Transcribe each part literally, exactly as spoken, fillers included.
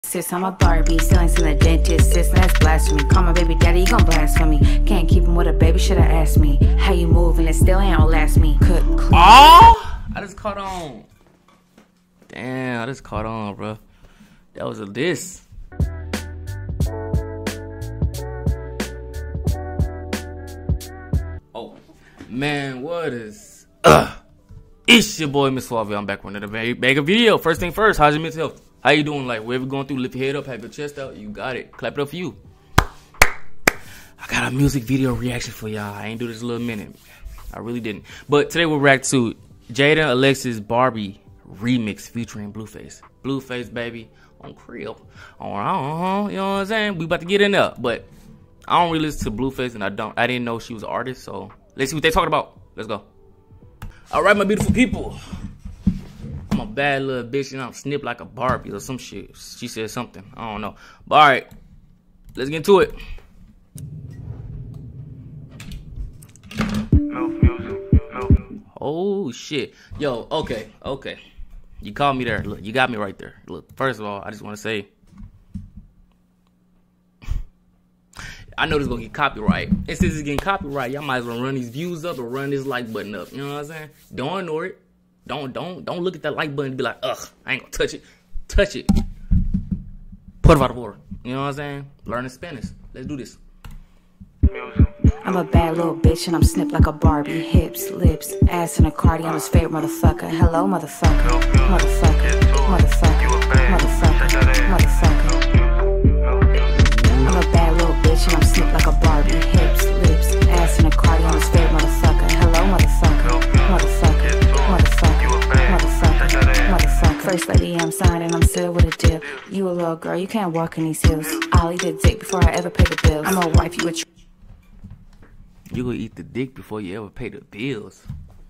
Sis, I'm a Barbie, still ain't seen a dentist. Sis, that's blasphemy. Call my baby daddy, you gon' blasphemy. Can't keep him with a baby, shoulda asked me. How you move and it still ain't outlast me. Cook, clean. Oh! I just caught on. Damn, I just caught on, bro. That was a diss. Oh, man, what is... Uh, it's your boy, Miss Flavia. I'm back with another mega video. First thing first, how's your mental health? How you doing? Like, wherever going through, lift your head up, have your chest out. You got it. Clap it up for you. I got a music video reaction for y'all. I ain't do this a little minute. I really didn't. But today we'll react to Jada Alexis Barbie remix featuring Blueface. Blueface, baby, on Crib. On, uh, you know what I'm saying? We about to get in there. But I don't really listen to Blueface, and I don't. I didn't know she was an artist. So let's see what they talking about. Let's go. All right, my beautiful people. I'm a bad little bitch and I'm snipped like a Barbie or some shit. She said something. I don't know. But all right, let's get into it. No music, no. Oh shit. Yo, okay, okay. You caught me there. Look, you got me right there. Look, first of all, I just want to say, I know this is gonna get copyright. And since it's getting copyright, y'all might as well run these views up or run this like button up. You know what I'm saying? Don't ignore it. Don't don't don't look at that like button and be like, ugh, I ain't gonna touch it. Touch it. Por favor. You know what I'm saying? Learning Spanish. Let's do this. I'm a bad little bitch and I'm snipped like a Barbie. Hips, lips, ass in a cardi. I'm his favorite motherfucker. Hello, motherfucker. Motherfucker. Motherfucker. Motherfucker. Motherfucker. I'm a bad little bitch and I'm snipped like a Barbie. Hips, lips, ass in a cardi. I'm his favorite motherfucker. Hello, motherfucker. Motherfucker. Motherfucker. Motherfucker. Motherfucker. First lady, I'm signing, I'm still with a dip. You a little girl, you can't walk in these hills. I'll eat a dick before I ever pay the bills. I'm gonna wipe you with. You gonna eat the dick before you ever pay the bills.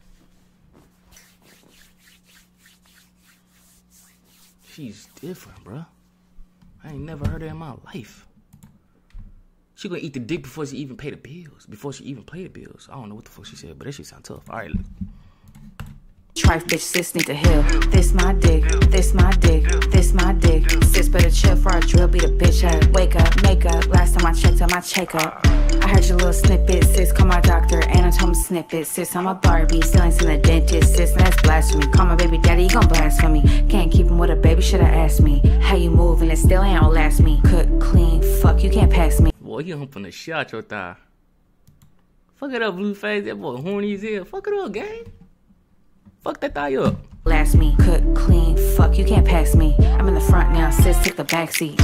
She's different, bruh. I ain't never heard her in my life. She gonna eat the dick before she even pay the bills. Before she even pay the bills. I don't know what the fuck she said, but that shit sound tough. All right, look. Trife bitch, sis need to heal. This my dick, this my dick, this my dick. Sis better chill for I drill, beat a bitch up. Wake up, make up. Last time I checked on my checkup, I heard your little snippet. Sis, call my doctor, anatomy snippet. Sis, I'm a Barbie, still ain't seen a dentist. Sis, that's blasphemy. Call my baby daddy, you gon' blasphemy. Can't keep him with a baby, shoulda asked me. How you move and it still ain't outlast me. Cook, clean, fuck, you can't pass me. Boy, you humping the shit out your thigh. Fuck it up, Blueface. That boy horny as hell. Fuck it up, gang. Fuck that thigh up. Last me, cook, clean, fuck, you can't pass me. I'm in the front now, sis, take the backseat.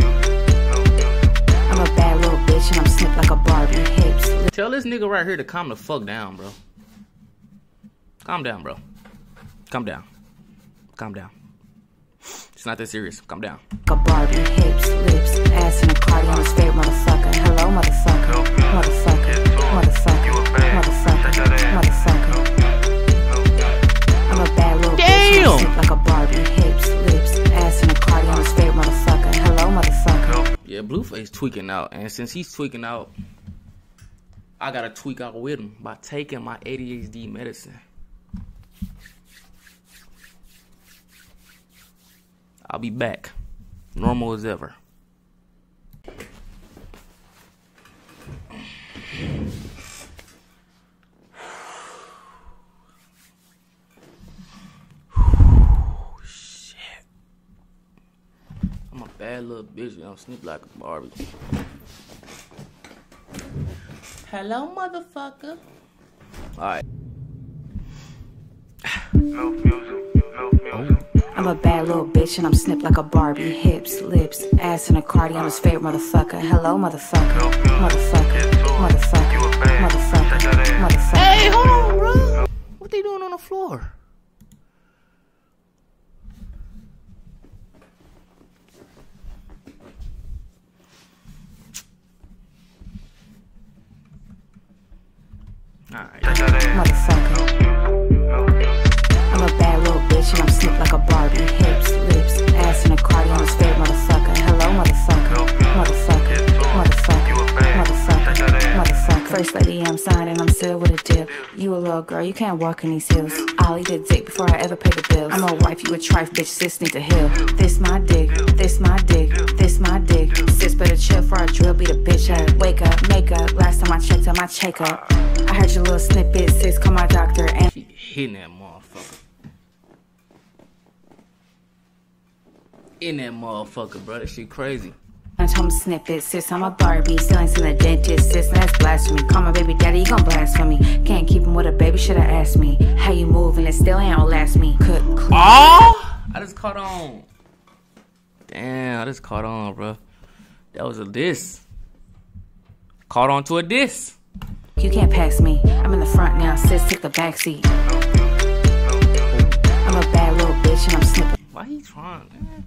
I'm a bad little bitch and I'm snipped like a Barbie. Hips. Tell this nigga right here to calm the fuck down, bro. Calm down, bro. Calm down. Calm down. It's not that serious. Calm down. A Barbie, hips, lips, ass in a cardi. I'm his favorite motherfucker. Hello, motherfucker. Motherfucker. Motherfucker. Motherfucker. Motherfucker. I'm a bad little Damn. bitch, like a Barbie. Hips, lips, ass in a cardi. I'm his favorite motherfucker. Hello, motherfucker. Yeah, Blueface tweaking out, and since he's tweaking out, I gotta tweak out with him by taking my A D H D medicine. I'll be back, normal as ever. I'm a bad little bitch and I'm snipped like a Barbie. Hello, motherfucker. Alright. No music, no music. I'm a bad little bitch and I'm snipped like a Barbie. Hips, lips, ass in a cardi. I'm his favorite motherfucker. Hello, motherfucker. Motherfucker. Motherfucker. Motherfucker. Motherfucker. Hey, hold on, bro. What they doing on the floor? Alright. Motherfucker. I'm a bad little bitch and I'm snipped like a Barbie. Hips, lips, ass in a cardi. I'm his favorite motherfucker. Hello, motherfucker. Motherfucker. Motherfucker. Motherfucker. Motherfucker. First lady, I'm signing, I'm still with a dip. You a little slow, girl, you can't walk in these hills. I'll eat a dick before I ever pay the bills. I'm a wife, you a trife, bitch, sis need to heal. This my dick, this my dick, this my dick. Sis better chill for I drill, beat a bitch up. Wake up, make up, last time I checked on my checkup. I heard your little snippet, sis, call my doctor and She hitting that motherfucker. In that motherfucker, bro. That shit crazy. I told him snippet, sis, I'm a Barbie. Still ain't seen a dentist, sis, that's blasphemy. Call my baby daddy, you gon' blaspheme me. Can't keep him with a baby, shoulda asked me. How you move and it still ain't outlast me. Cook, clean. Oh! I just caught on. Damn, I just caught on, bro. That was a diss. Caught on to a diss. You can't pass me. I'm in the front now, sis, take the back seat. I'm a bad little bitch and I'm snipping. Why he trying, man?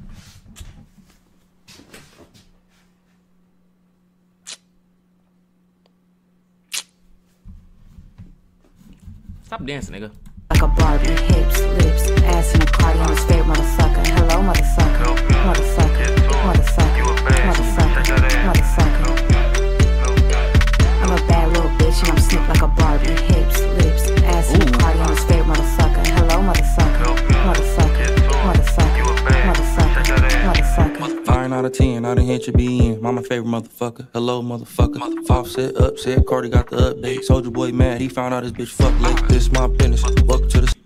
Stop dancing, nigga. Like a Barbie, hips, lips, ass in a Cardi on his favorite motherfucker. Hello, motherfucker, motherfucker, motherfucker, motherfucker, motherfucker. I'm a bad little bitch and I'm snipped like a Barbie, hips, lips, ass in a Cardi on his favorite motherfucker. Hello, motherfucker, motherfucker, motherfucker, motherfucker, motherfucker. Nine out of ten, I done hit your B in. Mama favorite motherfucker. Hello, motherfucker. Offset, upset, Cardi got the update. Soldier boy mad, he found out his bitch fuck late. This my business. Welcome to the.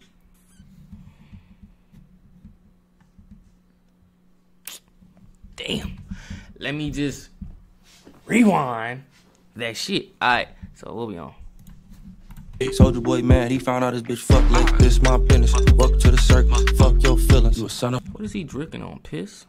Damn. Let me just rewind that shit. Alright, so we'll be on. Soldier boy mad, he found out his bitch fuck late. This my business. Welcome to the circus. Fuck your feelings. You a son of. What is he drinking on? Piss?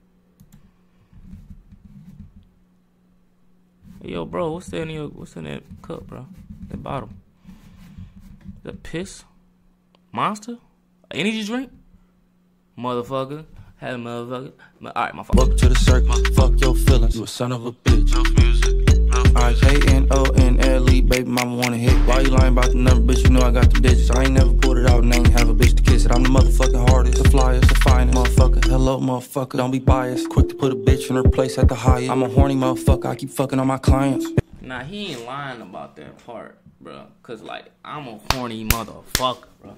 Hey, yo, bro, what's that in your, what's in that cup, bro? That bottle? Is that piss? Monster? Energy drink? Motherfucker. Have a motherfucker. Alright, my fuck. Welcome to the circus. Fuck your feelings. You a son of a bitch. I K N O N L E, baby mama wanna hit. Why you lying about the number, bitch? You know I got the digits. I ain't never pulled it out and ain't have a bitch to kiss it. I'm the motherfucking hardest, the flyest, the finest. Motherfucker, hello, motherfucker. Don't be biased. Quick to put a bitch in her place at the highest. I'm a horny motherfucker. I keep fucking on my clients. Nah, he ain't lying about that part, bro. Cause like, I'm a horny motherfucker, bro.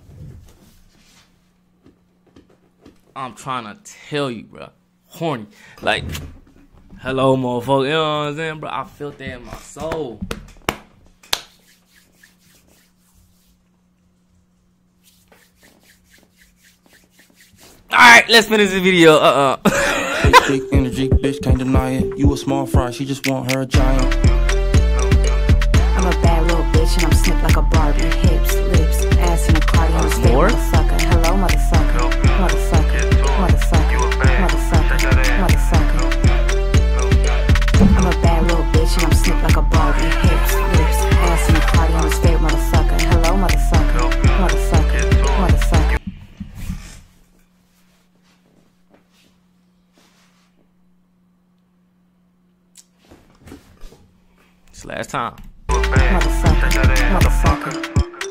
I'm trying to tell you, bro. Horny. Like, hello, motherfucker. You know what I'm saying, bro? I felt that in my soul. Alright, let's finish the video. Uh uh. Big energy, bitch, can't deny it. You a small fry, she just want her a giant. I'm a bad little bitch and I'm snipped like a Barbie, hips, lips, ass in a Cardi on his favorite More? motherfucker. Hello, motherfucker, motherfucker, motherfucker, motherfucker, motherfucker. I'm a bad little bitch and I'm snipped like a Barbie, hips, lips, ass in a Cardi on his favorite motherfucker. Hello, motherfucker, motherfucker, motherfucker. It's last time. Motherfucker, motherfucker.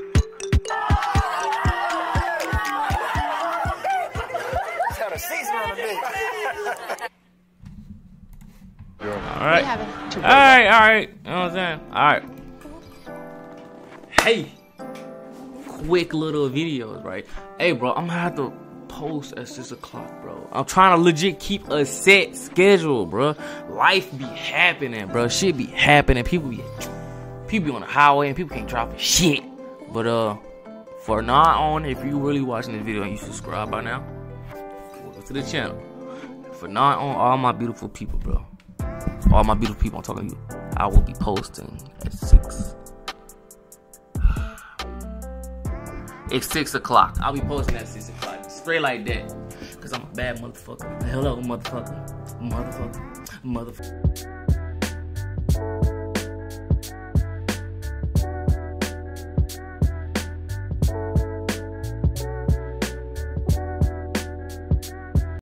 Alright. Alright, alright. You know what I'm saying? Alright. Hey. Quick little videos, right? Hey, bro, I'm gonna have to post at six o'clock, bro. I'm trying to legit keep a set schedule, bro. Life be happening, bro. Shit be happening. People be people be on the highway and people can't drop a shit. But uh for now on, if you really watching this video and you subscribe by now, welcome to the channel. For now on, all my beautiful people, bro. All my beautiful people, I'm talking to you. I will be posting at six. It's six o'clock. I'll be posting at six o'clock. Straight like that. Cause I'm a bad motherfucker. Hello, motherfucker. Motherfucker. Motherfucker.